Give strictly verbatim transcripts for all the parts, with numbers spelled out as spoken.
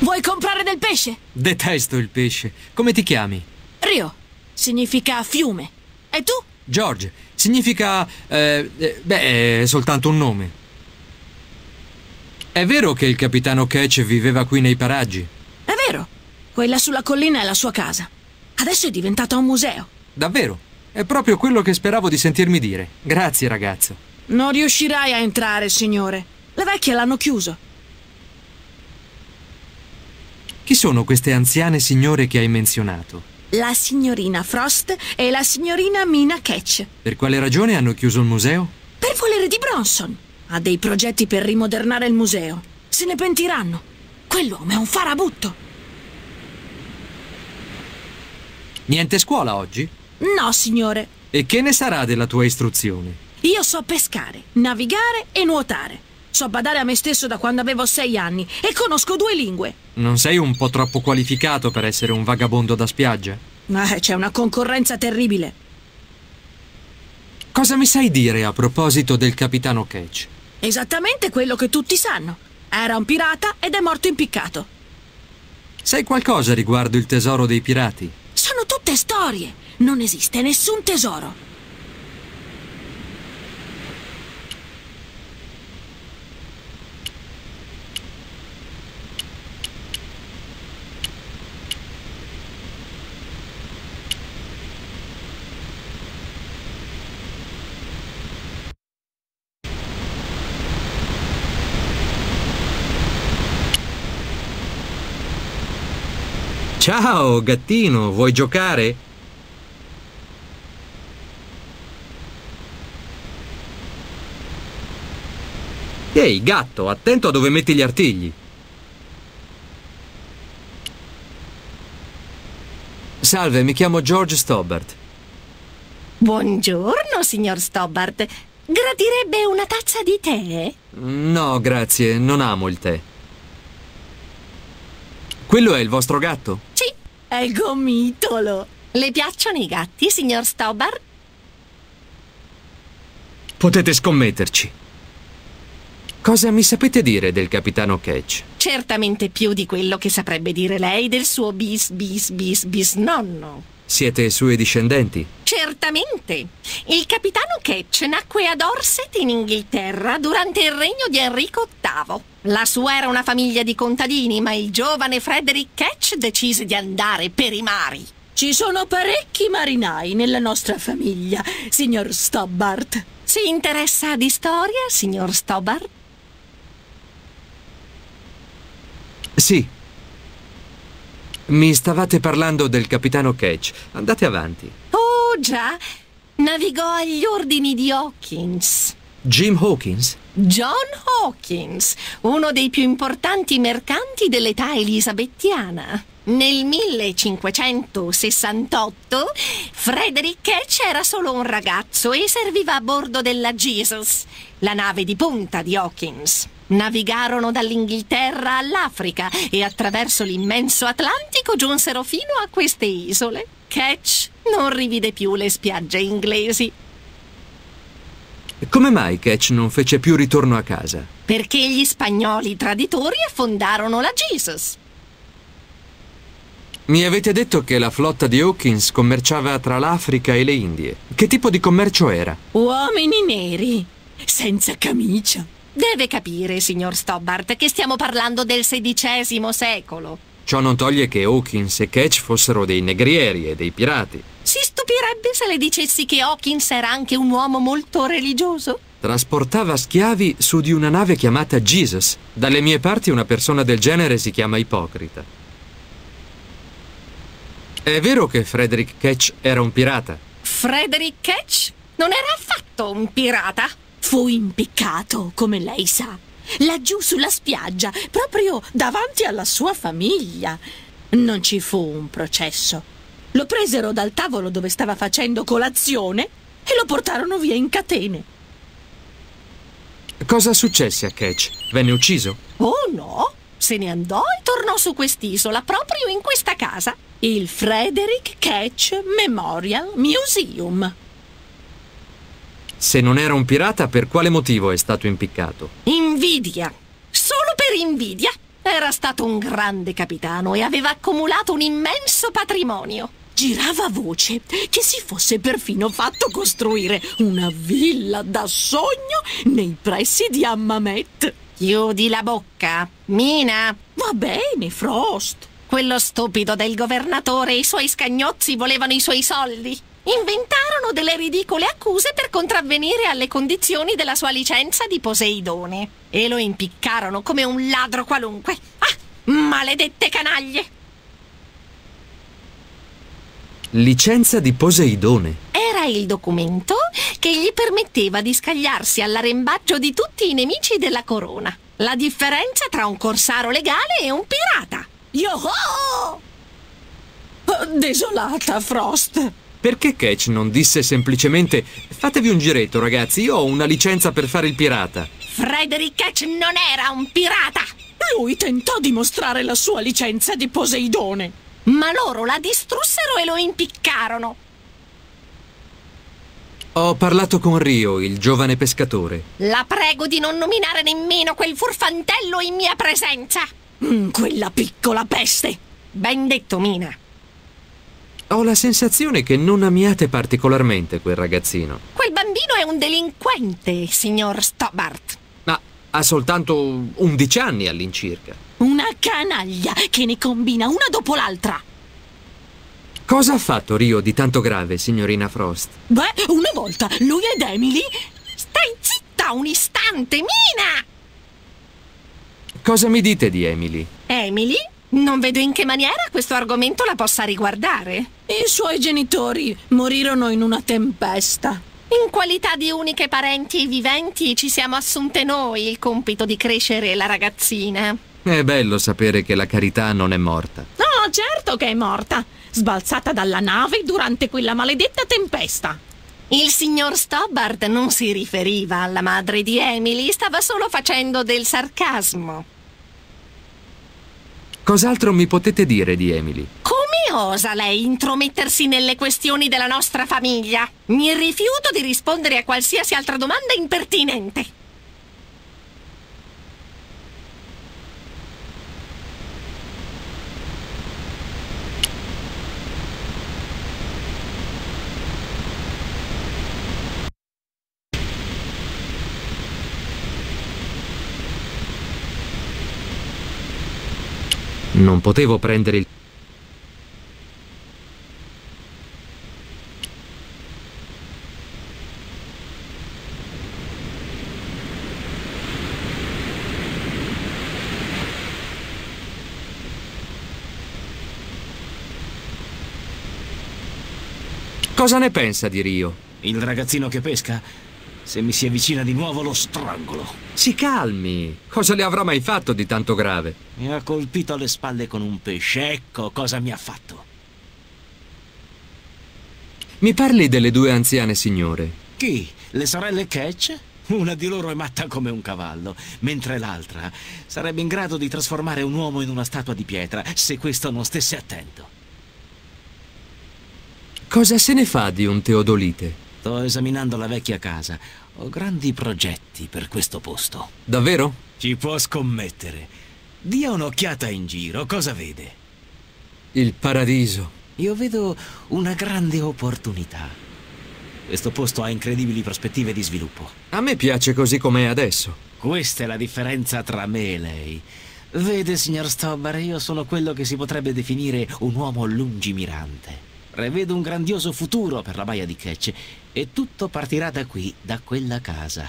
Vuoi comprare del pesce? Detesto il pesce. Come ti chiami? Rio. Significa fiume. E tu? George. Significa... Eh, eh, beh, è soltanto un nome. È vero che il capitano Ketch viveva qui nei paraggi? È vero. Quella sulla collina è la sua casa. Adesso è diventata un museo. Davvero? È proprio quello che speravo di sentirmi dire. Grazie, ragazzo. Non riuscirai a entrare, signore. Le vecchie l'hanno chiuso. Chi sono queste anziane signore che hai menzionato? La signorina Frost e la signorina Mina Ketch. Per quale ragione hanno chiuso il museo? Per volere di Bronson. Ha dei progetti per rimodernare il museo. Se ne pentiranno. Quell'uomo è un farabutto. Niente scuola oggi? No, signore. E che ne sarà della tua istruzione? Io so pescare, navigare e nuotare. So badare a me stesso da quando avevo sei anni e conosco due lingue. Non sei un po' troppo qualificato per essere un vagabondo da spiaggia? Eh, c'è una concorrenza terribile. Cosa mi sai dire a proposito del capitano Ketch? Esattamente quello che tutti sanno. Era un pirata ed è morto impiccato. Sai qualcosa riguardo il tesoro dei pirati? Sono tutte storie. Non esiste nessun tesoro. Ciao, gattino, vuoi giocare? Ehi, gatto, attento a dove metti gli artigli. Salve, mi chiamo George Stobbart. Buongiorno, signor Stobbart. Gradirebbe una tazza di tè? No, grazie, non amo il tè. Quello è il vostro gatto? Sì, È il gomitolo. le piacciono i gatti, signor Stobbart? Potete scommetterci. Cosa mi sapete dire del capitano Ketch? Certamente più di quello che saprebbe dire lei del suo bis bis bis bis nonno. Siete suoi discendenti? Certamente. Il capitano Ketch nacque a Dorset in Inghilterra durante il regno di Enrico ottavo. La sua era una famiglia di contadini, ma il giovane Frederick Ketch decise di andare per i mari. Ci sono parecchi marinai nella nostra famiglia, signor Stobbart. Si interessa di storia, signor Stobbart? Sì. Mi stavate parlando del capitano Ketch. Andate avanti. Oh, già. Navigò agli ordini di Hawkins. Jim Hawkins? John Hawkins, uno dei più importanti mercanti dell'età elisabettiana. Nel millecinquecentosessantotto Frederick Ketch era solo un ragazzo e serviva a bordo della Jesus, la nave di punta di Hawkins. Navigarono dall'Inghilterra all'Africa e attraverso l'immenso Atlantico giunsero fino a queste isole. Ketch non rivide più le spiagge inglesi. Come mai Ketch non fece più ritorno a casa? Perché gli spagnoli traditori affondarono la Jesus. Mi avete detto che la flotta di Hawkins commerciava tra l'Africa e le Indie. Che tipo di commercio era? Uomini neri, senza camicia. Deve capire, signor Stobbart, che stiamo parlando del sedicesimo secolo. Ciò non toglie che Hawkins e Ketch fossero dei negrieri e dei pirati. Si stupirebbe se le dicessi che Hawkins era anche un uomo molto religioso? Trasportava schiavi su di una nave chiamata Jesus. Dalle mie parti una persona del genere si chiama ipocrita. È vero che Frederick Ketch era un pirata? Frederick Ketch non era affatto un pirata. Fu impiccato, come lei sa, laggiù sulla spiaggia, proprio davanti alla sua famiglia. Non ci fu un processo. Lo presero dal tavolo dove stava facendo colazione e lo portarono via in catene. Cosa successe a Ketch? Venne ucciso? Oh no, se ne andò e tornò su quest'isola, proprio in questa casa. Il Frederick Ketch Memorial Museum. Se non era un pirata, per quale motivo è stato impiccato? Invidia. Solo per invidia. Era stato un grande capitano e aveva accumulato un immenso patrimonio. Girava voce che si fosse perfino fatto costruire una villa da sogno nei pressi di Hammamet. Chiudi la bocca, Mina. Va bene, Frost. Quello stupido del governatore e i suoi scagnozzi volevano i suoi soldi. Inventarono delle ridicole accuse per contravvenire alle condizioni della sua licenza di Poseidone e lo impiccarono come un ladro qualunque. Ah, maledette canaglie! Licenza di Poseidone. Era il documento che gli permetteva di scagliarsi all'arrembaggio di tutti i nemici della corona. La differenza tra un corsaro legale e un pirata. Yo-ho! Desolata, Frost. Perché Ketch non disse semplicemente fatevi un giretto, ragazzi, io ho una licenza per fare il pirata? Frederick Ketch non era un pirata! Lui tentò di mostrare la sua licenza di Poseidone. Ma loro la distrussero e lo impiccarono. Ho parlato con Rio, il giovane pescatore. La prego di non nominare nemmeno quel furfantello in mia presenza. Mm, quella piccola peste. Ben detto, Mina. Ho la sensazione che non amiate particolarmente quel ragazzino. Quel bambino è un delinquente, signor Stobbart. Ma ha soltanto undici anni all'incirca. Una canaglia che ne combina una dopo l'altra. Cosa ha fatto Rio di tanto grave, signorina Frost? Beh, una volta lui ed Emily... Stai zitta un istante, Mina! Cosa mi dite di Emily? Emily? Non vedo in che maniera questo argomento la possa riguardare. I suoi genitori morirono in una tempesta. In qualità di uniche parenti viventi ci siamo assunte noi il compito di crescere la ragazzina. È bello sapere che la carità non è morta. No, certo che è morta. Sbalzata dalla nave durante quella maledetta tempesta. Il signor Stobbart non si riferiva alla madre di Emily, stava solo facendo del sarcasmo. Cos'altro mi potete dire di Emily? Come osa lei intromettersi nelle questioni della nostra famiglia? Mi rifiuto di rispondere a qualsiasi altra domanda impertinente. Non potevo prendere il... Cosa ne pensa di Rio? Il ragazzino che pesca? Se mi si avvicina di nuovo lo strangolo. Si calmi. Cosa le avrà mai fatto di tanto grave? Mi ha colpito alle spalle con un pesce. Ecco cosa mi ha fatto. Mi parli delle due anziane signore. Chi? Le sorelle Ketch? Una di loro è matta come un cavallo, mentre l'altra sarebbe in grado di trasformare un uomo in una statua di pietra, se questo non stesse attento. Cosa se ne fa di un teodolite? Sto esaminando la vecchia casa. Ho grandi progetti per questo posto. Davvero? Ci può scommettere. Dia un'occhiata in giro, cosa vede? Il paradiso. Io vedo una grande opportunità. Questo posto ha incredibili prospettive di sviluppo. A me piace così com'è adesso. Questa è la differenza tra me e lei. Vede, signor Stobbart, io sono quello che si potrebbe definire un uomo lungimirante. Prevedo un grandioso futuro per la baia di Ketch e tutto partirà da qui, da quella casa.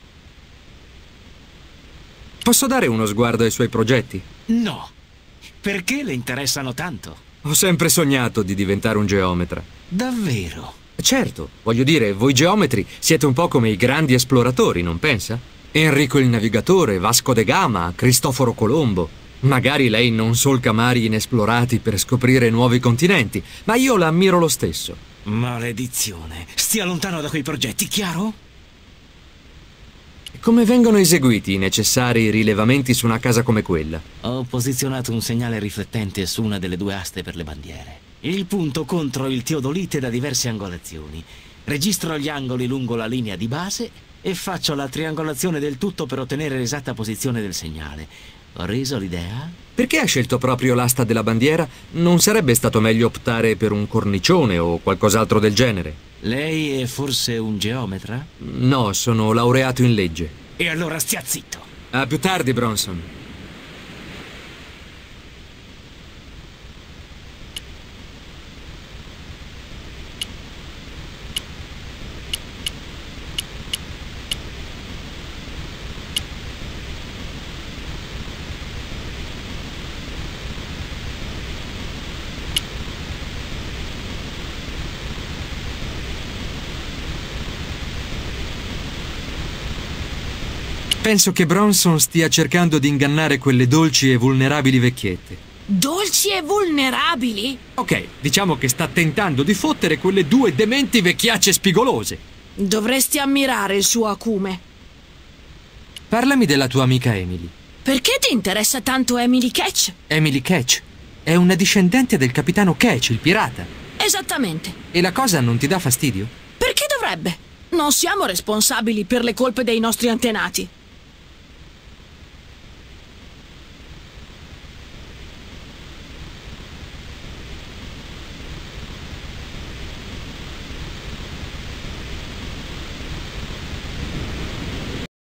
Posso dare uno sguardo ai suoi progetti? No. Perché le interessano tanto? Ho sempre sognato di diventare un geometra. Davvero? Certo, voglio dire, voi geometri siete un po' come i grandi esploratori, non pensa? Enrico il Navigatore, Vasco da Gama, Cristoforo Colombo. Magari lei non solca mari inesplorati per scoprire nuovi continenti, ma io la ammiro lo stesso. Maledizione. Stia lontano da quei progetti, chiaro? Come vengono eseguiti i necessari rilevamenti su una casa come quella? Ho posizionato un segnale riflettente su una delle due aste per le bandiere. Il punto contro il teodolite da diverse angolazioni. Registro gli angoli lungo la linea di base e faccio la triangolazione del tutto per ottenere l'esatta posizione del segnale. Ho reso l'idea? Perché ha scelto proprio l'asta della bandiera? Non sarebbe stato meglio optare per un cornicione o qualcos'altro del genere? Lei è forse un geometra? No, sono laureato in legge. E allora stia zitto. A più tardi, Bronson. Penso che Bronson stia cercando di ingannare quelle dolci e vulnerabili vecchiette. Dolci e vulnerabili? Ok, diciamo che sta tentando di fottere quelle due dementi vecchiacce spigolose. Dovresti ammirare il suo acume. Parlami della tua amica Emily. Perché ti interessa tanto Emily Ketch? Emily Ketch è una discendente del capitano Ketch, il pirata. Esattamente. E la cosa non ti dà fastidio? Perché dovrebbe? Non siamo responsabili per le colpe dei nostri antenati.